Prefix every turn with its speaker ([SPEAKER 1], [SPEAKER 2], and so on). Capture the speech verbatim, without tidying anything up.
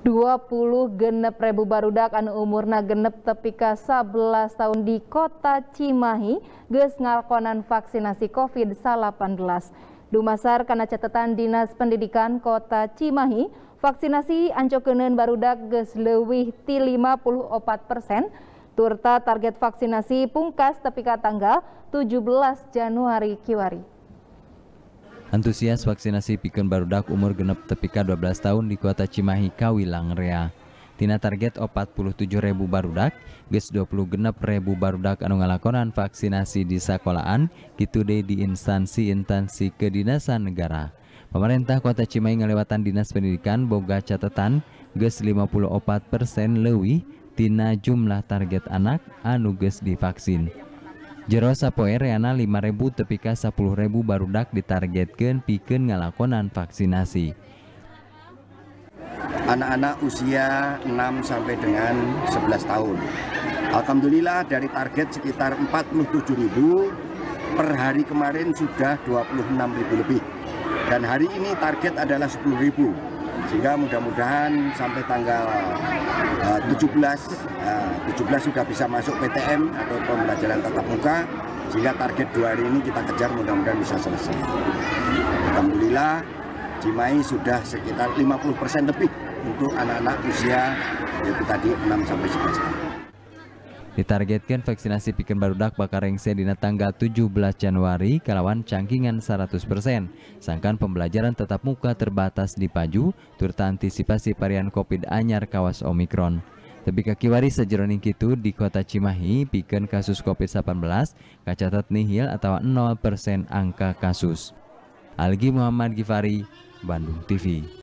[SPEAKER 1] dua puluh genep ribu barudak anu umurna genep tepi ka sabelas tahun di kota Cimahi geus ngalkonan vaksinasi COVID delapan belas. Dumasar kana catatan Dinas Pendidikan Kota Cimahi, vaksinasi ancokeun barudak geus leuwih ti lima puluh opat persen, turta target vaksinasi pungkas tepi ka tanggal tujuh belas Januari kiwari.
[SPEAKER 2] Antusias vaksinasi pikeun barudak umur genep tepi ka dua belas tahun di Kota Cimahi kawilang rea. Tina target opat puluh tujuh ribu barudak, geus dua puluh genep ribu barudak anu ngalakonan vaksinasi di sakolahan, kitu deui di instansi-instansi kedinasan negara. Pemerintah Kota Cimahi ngalewatan Dinas Pendidikan boga catatan geus lima puluh opat persen leuwih tina jumlah target anak anu geus divaksin. Jero sapoe reana lima ribu tepi ka sepuluh ribu barudak ditargetkeun pikeun ngalakonan vaksinasi.
[SPEAKER 3] Anak-anak usia enam sampai dengan sebelas tahun. Alhamdulillah dari target sekitar empat puluh tujuh ribu, per hari kemarin sudah dua puluh enam ribu lebih. Dan hari ini target adalah sepuluh ribu. Sehingga mudah-mudahan sampai tanggal uh, tujuh belas, uh, tujuh belas sudah bisa masuk P T M atau pembelajaran tatap muka, sehingga target dua hari ini kita kejar mudah-mudahan bisa selesai. Alhamdulillah Cimahi sudah sekitar lima puluh persen lebih untuk anak-anak usia yaitu tadi enam sampai sebelas tahun.
[SPEAKER 2] Ditargetkan vaksinasi pikeun barudak bakal rengse dina tanggal tujuh belas Januari kalawan cangkingan seratus persen. Sangkan pembelajaran tatap muka terbatas dipaju turta antisipasi varian COVID anyar kawas Omikron. Tepi ka kiwari sajeroning kitu di Kota Cimahi pikeun kasus COVID delapan belas kacatat nihil atau nol persen angka kasus. Algi Muhammad Gifari, Bandung T V.